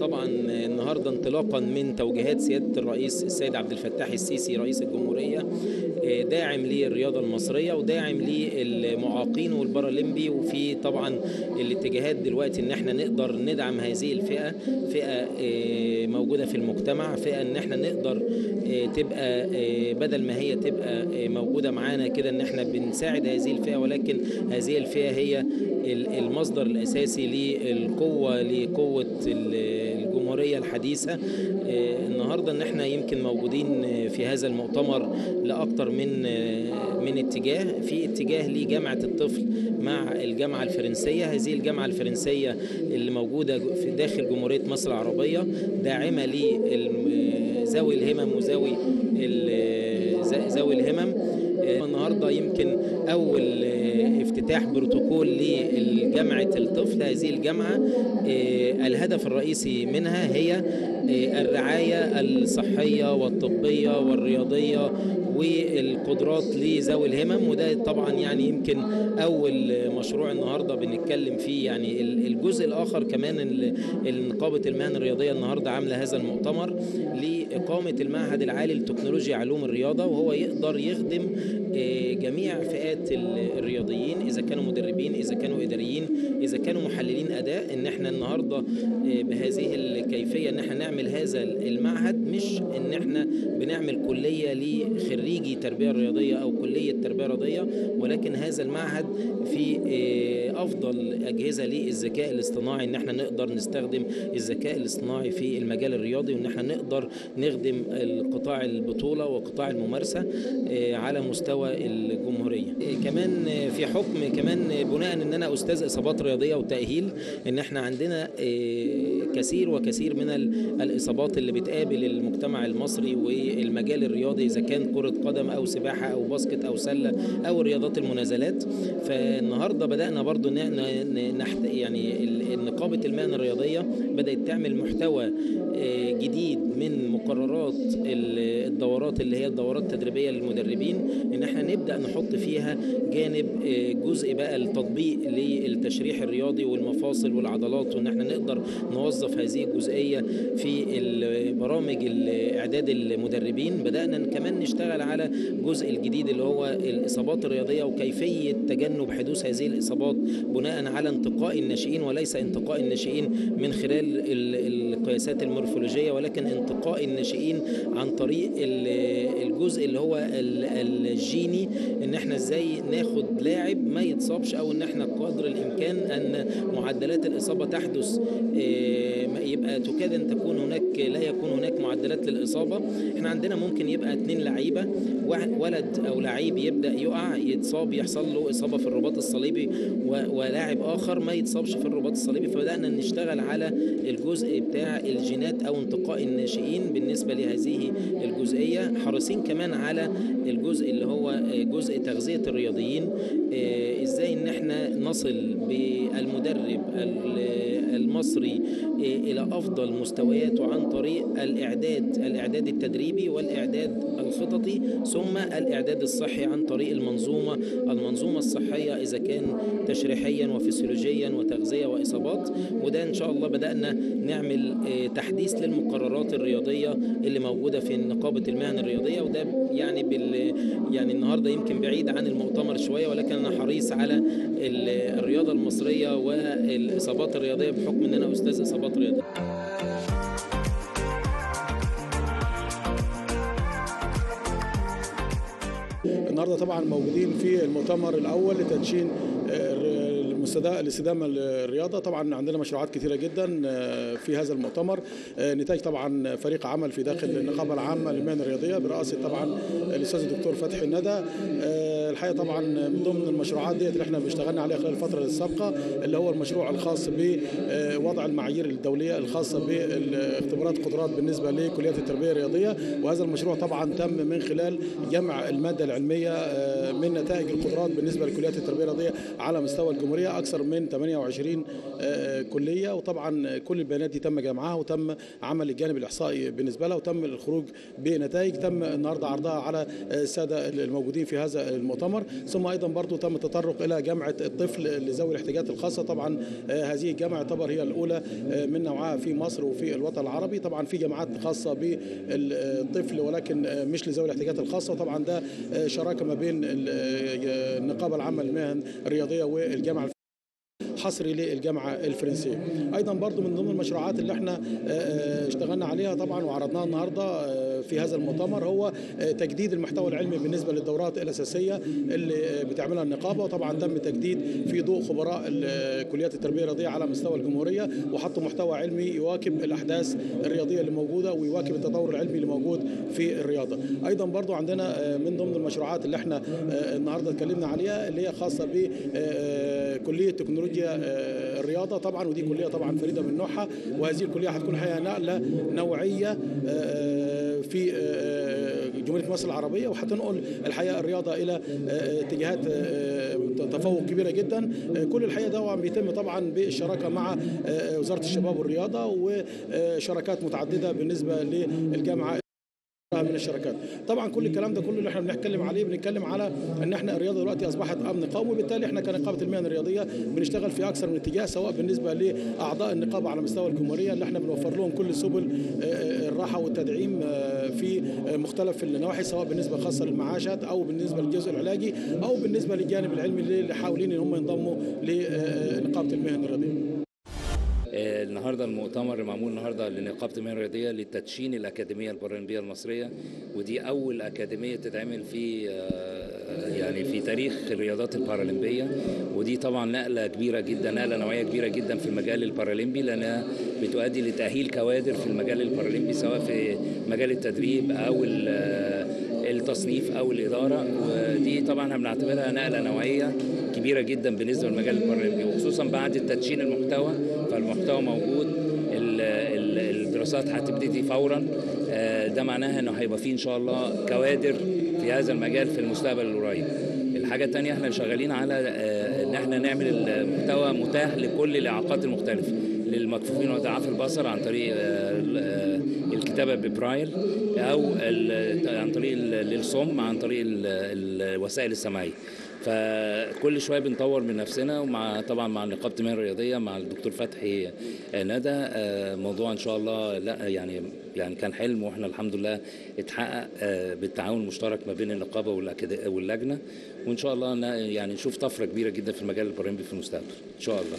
طبعا النهارده انطلاقا من توجيهات سيادة الرئيس السيد عبد الفتاح السيسي رئيس الجمهورية، داعم للرياضة المصرية وداعم للمعاقين والبارالمبي، وفي طبعا الاتجاهات دلوقتي ان احنا نقدر ندعم هذه الفئة، فئة موجودة في المجتمع، فئة ان احنا نقدر تبقى بدل ما هي تبقى موجودة معانا كده ان احنا بنساعد هذه الفئة، ولكن هذه الفئة هي المصدر الأساسي لقوة الجمهورية الحديثة. النهاردة ان احنا يمكن موجودين في هذا المؤتمر لأكثر من اتجاه، في اتجاه لجامعة الطفل مع الجامعة الفرنسية. هذه الجامعة الفرنسية اللي موجودة في داخل جمهورية مصر العربية داعمة لذوي الهمم وذوي الهمم. النهارده يمكن أول افتتاح بروتوكول لجامعة الطفل. هذه الجامعة الهدف الرئيسي منها هي الرعاية الصحية والطبية والرياضية والقدرات لذوي الهمم، وده طبعا يعني يمكن أول مشروع النهاردة بنتكلم فيه. يعني الجزء الآخر كمان نقابة المهن الرياضية النهاردة عاملة هذا المؤتمر لإقامة المعهد العالي لتكنولوجيا علوم الرياضة، وهو يقدر يخدم جميع فئات الرياضيين، إذا كانوا مدربين، إذا كانوا إداريين، إذا كانوا محللين أداء. إن احنا النهاردة بهذه الكيفية إن احنا نعمل هذا المعهد، مش إن احنا بنعمل كلية لخريجي تربية رياضية أو كلية تربية رياضية، ولكن هذا المعهد في أفضل أجهزة للذكاء الاصطناعي، إن احنا نقدر نستخدم الذكاء الاصطناعي في المجال الرياضي، وإن احنا نقدر نخدم القطاع البطولة وقطاع الممارسة على مستوى الجمهورية. كمان في حكم كمان بناء ان انا استاذ اصابات رياضية وتأهيل، ان احنا عندنا كثير من الاصابات اللي بتقابل المجتمع المصري والمجال الرياضي، اذا كان كرة قدم او سباحة او باسكت او سلة او رياضات المنازلات. فالنهاردة بدأنا برضو يعني نقابة المهن الرياضية بدأت تعمل محتوى جديد من مقررات الدورات اللي هي الدورات التدريبية للمدربين، ان احنا نبدأ نحط فيها جانب جزء بقى التطبيق للتشريح الرياضي والمفاصل والعضلات، وان احنا نقدر نوظف هذه الجزئية في برامج اعداد المدربين. بدأنا كمان نشتغل على الجزء الجديد اللي هو الإصابات الرياضية وكيفية تجنب حدوث هذه الإصابات بناء على انتقاء الناشئين، وليس انتقاء الناشئين من خلال القياسات المورفولوجية، ولكن انتقاء الناشئين عن طريق الجزء اللي هو الجيني، ان احنا ازاي ناخد لاعب ما يتصابش، او ان احنا قدر الامكان ان معدلات الاصابة تحدث يبقى تكاد ان تكون هناك لا يكون هناك معدلات للاصابة. احنا عندنا ممكن يبقى 2 لعيبة، ولد او لعيب يبدأ يقع يتصاب، يحصل له اصابة في الرباط الصليبي، ولاعب اخر ما يتصابش في الرباط الصليبي. فبدأنا نشتغل على الجزء بتاع الجينات او انتقاء الناشئين بالنسبة لهذه الجزئية. حريصين كمان على الجزء اللي هو جزء تغذية الرياضيين، ازاي ان احنا نصل بالمدرب المصري الى افضل مستوياته عن طريق الاعداد التدريبي والاعداد الخططي، ثم الاعداد الصحي عن طريق المنظومة الصحية، اذا كان تشريحيا وفسيولوجيا وتغذية واصابات. وده ان شاء الله بدأنا نعمل تحديث للمقررات الرياضية اللي موجودة في نقابة المهن الرياضية، وده يعني يعني النهارده يمكن بعيد عن المؤتمر شوية، ولكن انا حريص على الرياضة المصرية والاصابات الرياضية بحكم ان انا استاذ اصابات رياضية. النهارده طبعا موجودين في المؤتمر الاول لتدشين الاستدامه للرياضه. طبعا عندنا مشروعات كثيره جدا في هذا المؤتمر، نتاج طبعا فريق عمل في داخل النقابه العامه للمهن الرياضيه برئاسه طبعا الاستاذ الدكتور فتحي الندى. الحقيقه طبعا من ضمن المشروعات ديت اللي احنا اشتغلنا عليها خلال الفتره السابقه اللي هو المشروع الخاص بوضع المعايير الدوليه الخاصه باختبارات قدرات بالنسبه لكليات التربيه الرياضيه، وهذا المشروع طبعا تم من خلال جمع الماده العلميه من نتائج القدرات بالنسبه لكليات التربيه الرياضيه على مستوى الجمهوريه. اكثر من 28 كليه، وطبعا كل البيانات دي تم جمعها وتم عمل الجانب الاحصائي بالنسبه لها وتم الخروج بنتائج تم النهارده عرضها على الساده الموجودين في هذا المؤتمر. ثم ايضا برضو تم التطرق الى جامعه الطفل لذوي الاحتياجات الخاصه. طبعا هذه الجامعه تعتبر هي الاولى من نوعها في مصر وفي الوطن العربي. طبعا في جامعات خاصه بالطفل ولكن مش لذوي الاحتياجات الخاصه. طبعا ده شراكه ما بين النقابه العامه للمهن الرياضيه والجامعه حصري للجامعه الفرنسيه. ايضا برضو من ضمن المشروعات اللي احنا اشتغلنا عليها طبعا وعرضناها النهارده في هذا المؤتمر هو تجديد المحتوى العلمي بالنسبه للدورات الاساسيه اللي بتعملها النقابه. وطبعا تم تجديد في ضوء خبراء كليات التربيه الرياضيه على مستوى الجمهوريه وحطوا محتوى علمي يواكب الاحداث الرياضيه اللي موجوده ويواكب التطور العلمي اللي موجود في الرياضه. ايضا برضو عندنا من ضمن المشروعات اللي احنا النهارده اتكلمنا عليها اللي هي خاصه بكليه تكنولوجيا الرياضه طبعا، ودي كليه طبعا فريده من نوعها، وهذه الكليه هتكون حقيقه نقله نوعيه في جمهوريه مصر العربيه، وهتنقل الحقيقه الرياضه الى اتجاهات تفوق كبيره جدا. كل الحقيقه ده بيتم طبعا بالشراكه مع وزاره الشباب والرياضه وشراكات متعدده بالنسبه للجامعه من الشركات. طبعا كل الكلام ده كله اللي احنا بنتكلم عليه بنتكلم على ان احنا الرياضه دلوقتي اصبحت امن قومي، وبالتالي احنا كنقابه المهن الرياضيه بنشتغل في اكثر من اتجاه، سواء بالنسبه لاعضاء النقابه على مستوى الجمهوريه اللي احنا بنوفر لهم كل سبل الراحه والتدعيم في مختلف النواحي، سواء بالنسبه خاصه للمعاشات او بالنسبه للجزء العلاجي او بالنسبه للجانب العلمي اللي حاولين ان هم ينضموا لنقابه المهن الرياضيه. النهارده المؤتمر معمول النهارده لنقابه المهن الرياضيه لتدشين الاكاديميه البارالمبيه المصريه، ودي اول اكاديميه تتعمل في يعني في تاريخ الرياضات البارالمبيه، ودي طبعا نقله كبيره جدا، نقله نوعيه كبيره جدا في المجال البارالمبي، لانها بتؤدي لتاهيل كوادر في المجال البارالمبي سواء في مجال التدريب او التصنيف او الاداره، ودي طبعا بنعتبرها نقله نوعيه كبيره جدا بالنسبه للمجال البارالمبي، وخصوصا بعد تدشين المحتوى. فالمحتوى موجود، الدراسات هتبتدي فورا، ده معناها انه هيبقى فيه ان شاء الله كوادر في هذا المجال في المستقبل القريب. الحاجه الثانيه احنا شغالين على ان احنا نعمل المحتوى متاح لكل الاعاقات المختلفه، للمكفوفين وضعاف البصر عن طريق الكتابه ببرايل او عن طريق للصم عن طريق الوسائل السمعيه. فكل شويه بنطور من نفسنا، ومع طبعا مع نقابه المهن الرياضيه مع الدكتور فتحي ندى موضوع ان شاء الله لا يعني كان حلم، واحنا الحمد لله اتحقق بالتعاون المشترك ما بين النقابه واللجنه، وان شاء الله يعني نشوف طفره كبيره جدا في المجال البارالمبي في المستقبل ان شاء الله.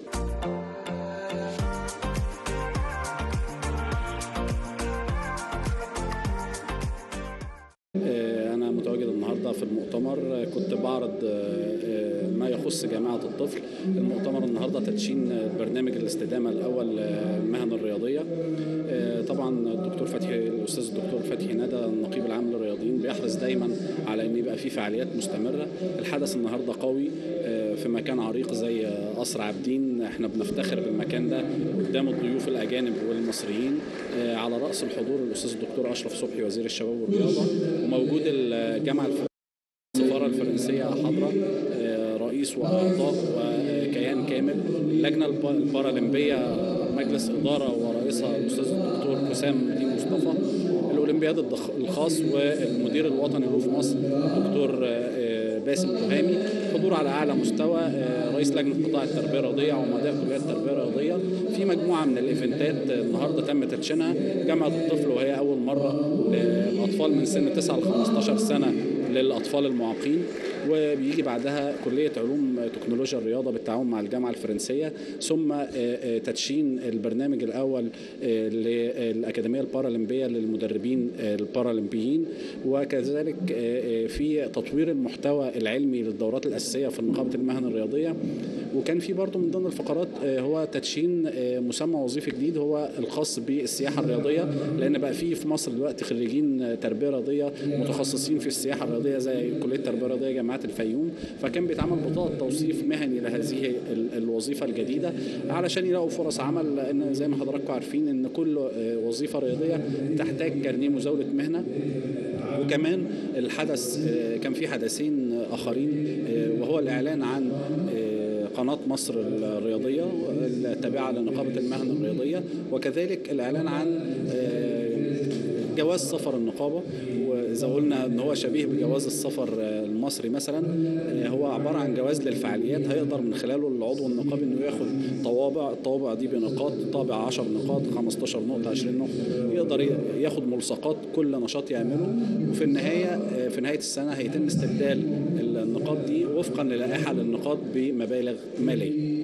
أنا متواجد النهاردة في المؤتمر، كنت بعرض ما يخص جامعة الطفل. المؤتمر النهاردة تدشين برنامج الاستدامة الأول للمهن الرياضية. طبعا الأستاذ الدكتور فتحي ندى النقيب العام للرياضيين بيحرص دايما على أن يبقى في فعاليات مستمرة. الحدث النهاردة قوي في مكان عريق زي قصر عابدين، احنا بنفتخر بالمكان ده قدام الضيوف الأجانب والمصريين. على رأس الحضور الأستاذ الدكتور أشرف صبحي وزير الشباب والرياضة، وموجود الجامعة السفارة الفرنسية حاضرة، رئيس وأعضاء وكيان كامل، اللجنة البارالمبية مجلس إدارة ورئيسها الأستاذ الدكتور حسام الدين مصطفى، الأولمبياد الخاص والمدير الوطني له في مصر الدكتور باسم تهامي، حضور على أعلى مستوى رئيس لجنة قطاع التربية الرياضية ومدير كلية التربية الرياضية. في مجموعة من الإيفنتات النهاردة تم تدشينها. جامعة الطفل وهي أول مرة للأطفال من سن 9 ل 15 سنة للأطفال المعاقين، وبيجي بعدها كلية علوم تكنولوجيا الرياضة بالتعاون مع الجامعة الفرنسية، ثم تدشين البرنامج الأول للأكاديمية البارالمبية للمدربين البارالمبيين، وكذلك في تطوير المحتوى العلمي للدورات الأساسية في نقابة المهن الرياضية. وكان في برضو من ضمن الفقرات هو تدشين مسمى وظيفي جديد هو الخاص بالسياحة الرياضية، لأن بقى في مصر دلوقتي خريجين تربية رياضية متخصصين في السياحة الرياضية زي كلية التربية الرياضية جامعة الفيوم، فكان بيتعمل بطاقة توصيف مهني لهذه الوظيفة الجديدة علشان يلاقوا فرص عمل، لأن زي ما حضراتكم عارفين إن كل وظيفة رياضية تحتاج كارنيه مزاولة مهنة. وكمان الحدث كان في حدثين آخرين، وهو الإعلان عن قناة مصر الرياضية التابعة لنقابة المهن الرياضية، وكذلك الإعلان عن جواز سفر النقابة. وإذا قلنا أن هو شبيه بجواز السفر المصري مثلا، هو عبارة عن جواز للفعاليات هيقدر من خلاله العضو النقابي أنه ياخد الطوابع دي بنقاط، طابع 10 نقاط 15 نقطة 20 نقطة، يقدر ياخد ملصقات كل نشاط يعمله. وفي النهاية في نهاية السنة هيتم استبدال النقاط دي وفقا للائحة للنقاط بمبالغ مالية.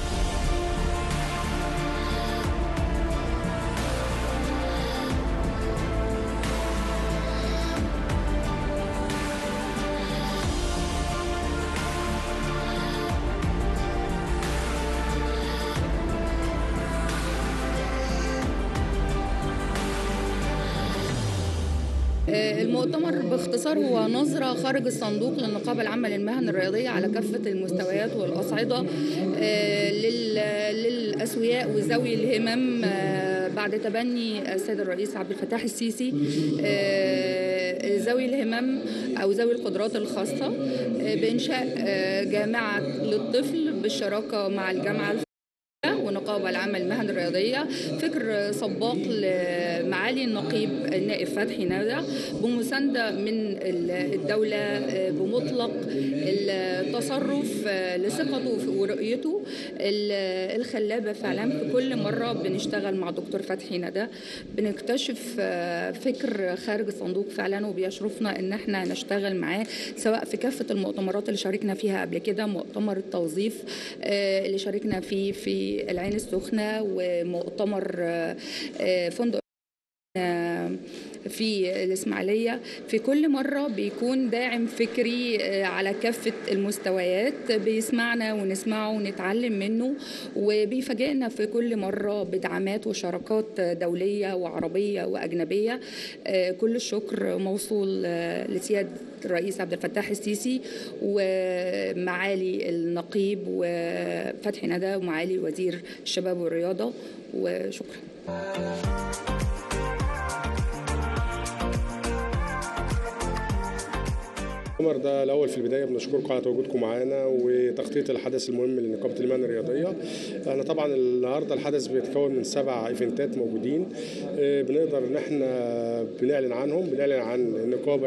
المؤتمر باختصار هو نظرة خارج الصندوق للنقابة العامة للمهن الرياضية على كافة المستويات والأصعدة للأسوياء وذوي الهمم بعد تبني السيد الرئيس عبد الفتاح السيسي ذوي الهمم أو ذوي القدرات الخاصة بإنشاء جامعة للطفل بالشراكة مع الجامعة ونقابة العامة للمهن الرياضية. فكر سباق لمعالي النقيب النائب فتحي ندى بمساندة من الدولة بمطلق التصرف لثقته ورؤيته الخلابة. فعلا في كل مرة بنشتغل مع دكتور فتحي ندى بنكتشف فكر خارج الصندوق فعلا، وبيشرفنا ان احنا نشتغل معاه سواء في كافة المؤتمرات اللي شاركنا فيها قبل كده، مؤتمر التوظيف اللي شاركنا فيه في العين السخنة، ومؤتمر فندق في الإسماعيلية. في كل مرة بيكون داعم فكري على كافة المستويات، بيسمعنا ونسمعه ونتعلم منه، وبيفاجئنا في كل مرة بدعامات وشراكات دولية وعربية وأجنبية. كل الشكر موصول لسيادة الرئيس عبد الفتاح السيسي ومعالي النقيب وفتحي ندى ومعالي وزير الشباب والرياضة، وشكرا. المؤتمر ده الأول في البداية بنشكركم على تواجدكم معانا وتغطية الحدث المهم لنقابة المهن الرياضية. احنا طبعا النهارده الحدث بيتكون من 7 ايفنتات موجودين، بنقدر ان احنا بنعلن عنهم. بنعلن عن النقابة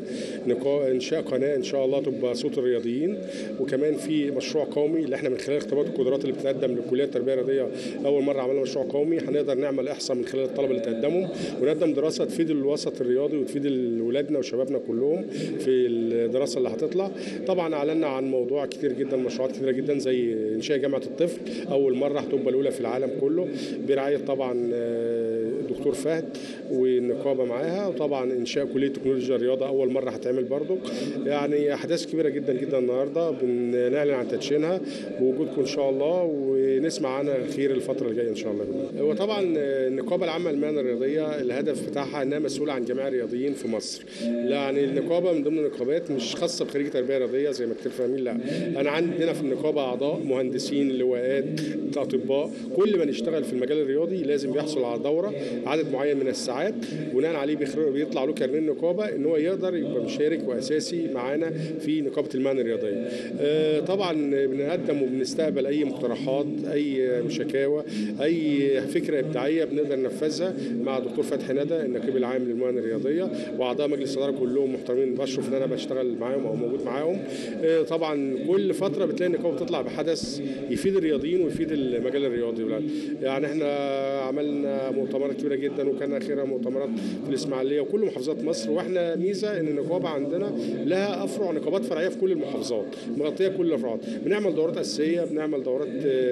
انشاء قناة ان شاء الله تبقى صوت الرياضيين، وكمان في مشروع قومي اللي احنا من خلال اختبارات القدرات اللي بتقدم لكليات التربية الرياضية أول مرة عملنا مشروع قومي. هنقدر نعمل إحصاء من خلال الطلبة اللي تقدموا ونقدم دراسة تفيد الوسط الرياضي وتفيد ولادنا وشبابنا كلهم في الدراسه اللي هتطلع. طبعا اعلنا عن موضوع كتير جدا، مشروعات كتيره جدا زي انشاء جامعه الطفل اول مره هتبقى الاولى في العالم كله برعايه طبعا الدكتور فهد والنقابه معاها، وطبعا انشاء كليه تكنولوجيا الرياضه اول مره هتعمل برضو. يعني احداث كبيره جدا جدا النهارده بنعلن عن تدشينها بوجودكم ان شاء الله، ونسمع عنها الخير الفتره الجايه ان شاء الله. هو طبعا النقابه العامه للمهن الرياضيه الهدف بتاعها انها مسؤوله عن جميع الرياضيين في مصر. يعني النقابه من ضمن النقابات مش خاصه بخريج تربيه رياضيه زي ما كتير فاهمين، لا، انا عندنا في النقابه اعضاء مهندسين، لواءات، اطباء، كل من يشتغل في المجال الرياضي لازم يحصل على دوره عدد معين من الساعات، بناء عليه بيطلع له كارنيه النقابه ان هو يقدر يبقى مشارك واساسي معانا في نقابه المهن الرياضيه. طبعا بنقدم وبنستقبل اي مقترحات، اي شكاوى، اي فكره ابداعيه بنقدر ننفذها مع دكتور فتحي ندى النقيب العام للمهن الرياضيه، واعضاء مجلس الاداره كلهم محترمين، بشرف ان انا بشتغل معاهم او موجود معاهم. طبعا كل فتره بتلاقي النقابه بتطلع بحدث يفيد الرياضيين ويفيد المجال الرياضي. يعني احنا عملنا مؤتمرات كبيره جدا، وكان اخرها مؤتمرات في الاسماعيليه وكل محافظات مصر، واحنا ميزه ان النقابه عندنا لها افرع نقابات فرعيه في كل المحافظات مغطيه كل الافراد. بنعمل دورات اساسيه، بنعمل دورات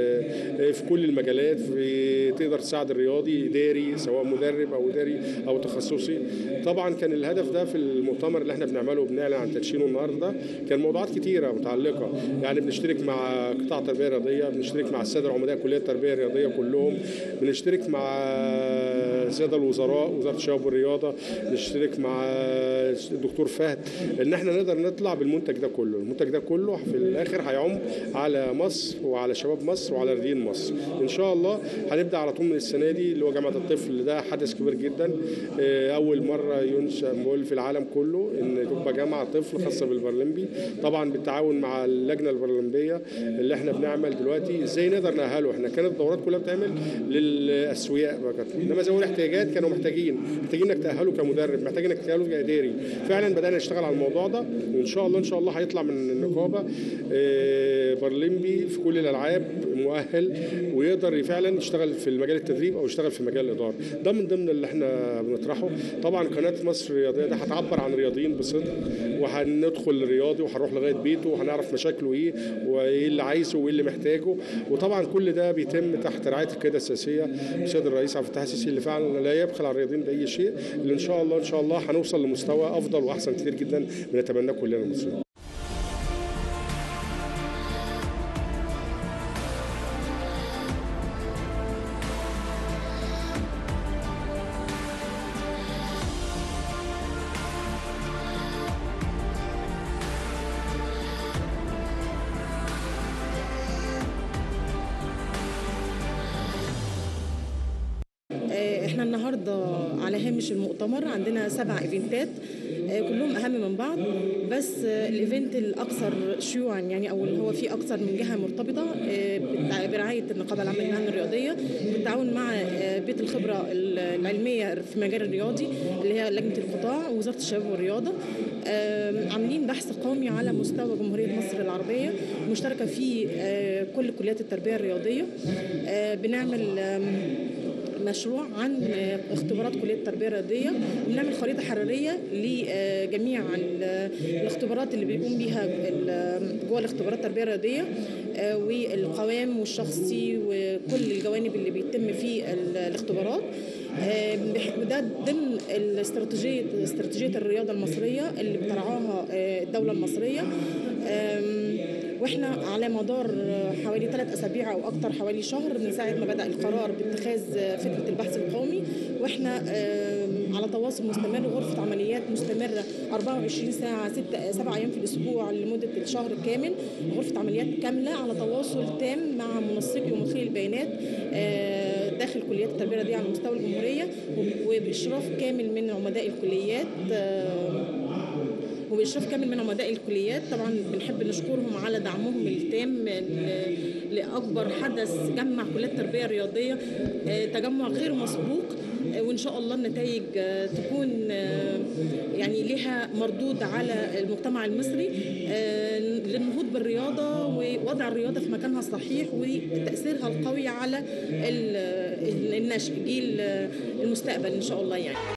في كل المجالات تقدر تساعد الرياضي اداري سواء مدرب او اداري او تخصصي. طبعا كان الهدف ده في المؤتمر اللي احنا بنعمله وبنعلن عن تدشينه النهارده كان موضوعات كتيره متعلقه، يعني بنشترك مع قطاع التربيه الرياضيه، بنشترك مع الساده العمداء كليه التربيه الرياضيه كلهم، بنشترك مع الساده الوزراء وزاره الشباب والرياضه، نشترك مع الدكتور فهد ان احنا نقدر نطلع بالمنتج ده كله. المنتج ده كله في الاخر هيعم على مصر وعلى شباب مصر وعلى على رياضيين مصر. ان شاء الله هنبدا على طول من السنه دي اللي هو جامعه الطفل، ده حدث كبير جدا، اول مره ينشا في العالم كله ان تبقى جامعه طفل خاصه بالبارالمبي، طبعا بالتعاون مع اللجنه البارالمبيه اللي احنا بنعمل دلوقتي ازاي نقدر نأهله. احنا كانت الدورات كلها بتعمل للاسوياء فقط، انما ذوي الاحتياجات كانوا محتاجين انك تأهله كمدرب، محتاج انك تأهله كاداري. فعلا بدانا نشتغل على الموضوع ده، وان شاء الله هيطلع من النقابه بارالمبي في كل الالعاب مؤهل ويقدر فعلا يشتغل في المجال التدريب او يشتغل في مجال الاداره. ده من ضمن اللي احنا بنطرحه. طبعا قناه مصر الرياضيه ده هتعبر عن الرياضيين بصدق، وهندخل الرياضي وهنروح لغايه بيته وهنعرف مشاكله ايه وايه اللي عايزه وايه اللي محتاجه. وطبعا كل ده بيتم تحت رعايه القياده السياسيه السيد الرئيس عبد الفتاح السيسي اللي فعلا لا يبخل على الرياضيين باي شيء، اللي ان شاء الله هنوصل لمستوى افضل واحسن كتير جدا بنتمناه كلنا المصريين. احنا النهارده على هامش المؤتمر عندنا 7 ايفنتات كلهم اهم من بعض، بس الايفنت الاكثر شيوعا يعني او اللي هو فيه اكثر من جهه مرتبطه برعايه النقابه العامه للمهن الرياضيه بالتعاون مع بيت الخبره العلميه في المجال الرياضي اللي هي لجنه القطاع ووزاره الشباب والرياضه، عاملين بحث قومي على مستوى جمهوريه مصر العربيه مشتركه فيه كل كليات التربيه الرياضيه. بنعمل مشروع عن اختبارات كليه التربيه الرياضيه، وبنعمل خريطه حراريه لجميع الاختبارات اللي بيقوم بيها جوه الاختبارات التربيه الرياضيه والقوام والشخصي وكل الجوانب اللي بيتم في الاختبارات. ده ضمن استراتيجيه الرياضه المصريه اللي بترعاها الدوله المصريه. واحنا على مدار حوالي 3 أسابيع او اكثر، حوالي شهر من ساعه ما بدا القرار باتخاذ فكره البحث القومي، واحنا على تواصل مستمر، غرفه عمليات مستمره 24 ساعه 7 ايام في الاسبوع لمده الشهر كامل، غرفه عمليات كامله على تواصل تام مع منسقي ومدخلي البيانات داخل كليات التربيه الرياضيه على مستوى الجمهوريه، وباشراف كامل من عمداء الكليات طبعا بنحب نشكرهم على دعمهم التام لاكبر حدث جمع كليات التربيه الرياضيه، تجمع غير مسبوق، وان شاء الله النتائج تكون يعني لها مردود على المجتمع المصري للنهوض بالرياضه ووضع الرياضه في مكانها الصحيح وتاثيرها القوي على النشء جيل المستقبل ان شاء الله يعني.